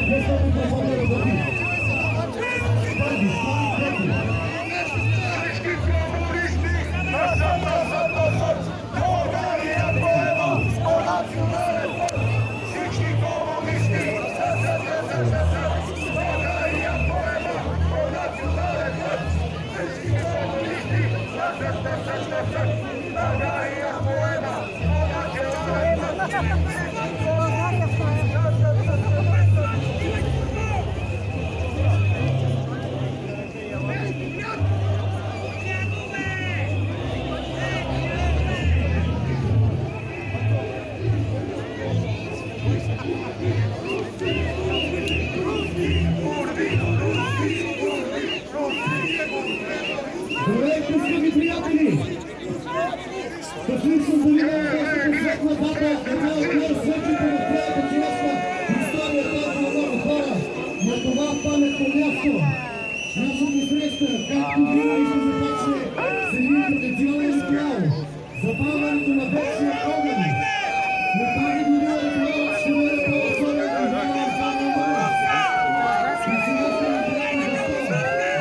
Здравейте, скъпи приятели! Католично повинение беше конкретна дата, една от най-светлите в твоята човешка история, тази на много хора. На това паметно място, нашата среща, както винаги ще започне с един традиционен ритуал, запалването на вечния огън. Но тази година ритуалът ще бъде по-особен и вярвам само мъж. И сега ще ви кажа защо.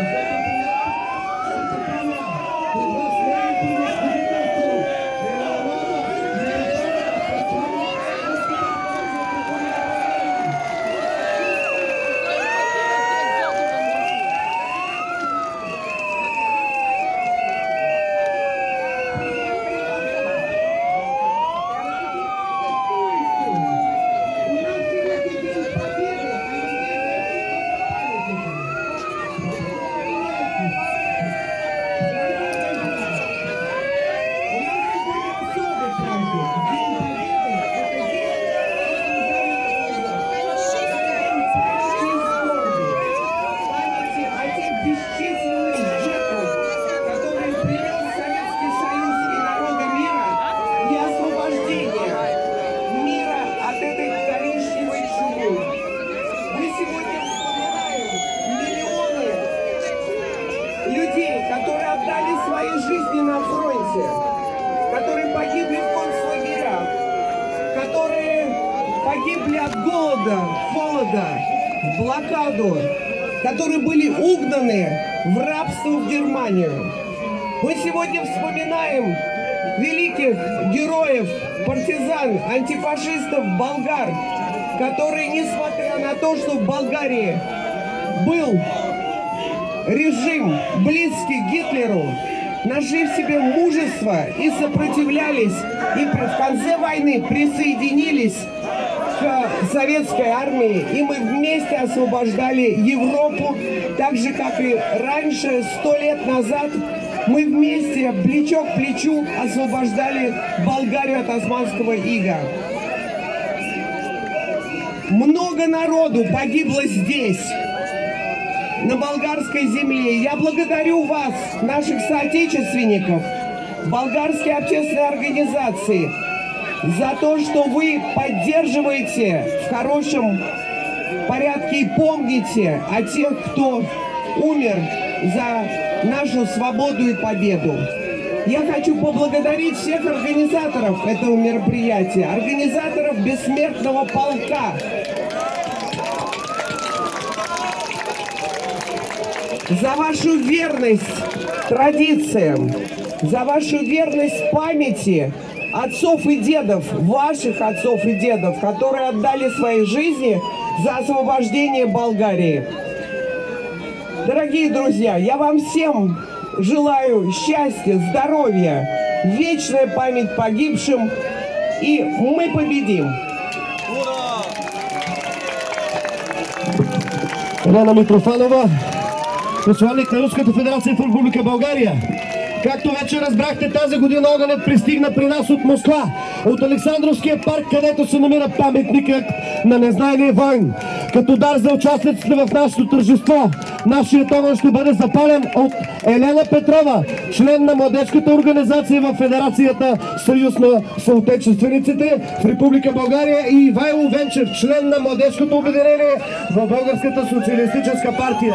Которые отдали свои жизни на фронте, которые погибли в концлагерях, которые погибли от голода, холода, в блокаду, которые были угнаны в рабство в Германию. Мы сегодня вспоминаем великих героев, партизан, антифашистов, болгар, которые, несмотря на то, что в Болгарии был режим, близкий к Гитлеру, нашли в себе мужество и сопротивлялись, и в конце войны присоединились к советской армии, и мы вместе освобождали Европу, так же, как и раньше, 100 лет назад, мы вместе, плечо к плечу, освобождали Болгарию от османского ига. Много народу погибло здесь, на болгарской земле. Я благодарю вас, наших соотечественников, болгарские общественные организации, за то, что вы поддерживаете в хорошем порядке и помните о тех, кто умер за нашу свободу и победу. Я хочу поблагодарить всех организаторов этого мероприятия, организаторов Бессмертного полка, за вашу верность традициям, за вашу верность памяти отцов и дедов, ваших отцов и дедов, которые отдали свои жизни за освобождение Болгарии. Дорогие друзья, я вам всем желаю счастья, здоровья, вечная память погибшим, и мы победим! Елена Митрофанова, посланник на Руската федерация в Република България. Както вече разбрахте, тази година огънят пристигна при нас от Москва, от Александровския парк, където се намира паметникът на незнайния войн. Като дар за участниците в нашето тържество, нашият огън ще бъде запален от Елена Петрова, член на младежката организация в Федерацията Съюз на съотечествениците в Република България, и Ивайло Венчев, член на младежкото обединение в Българската социалистическа партия.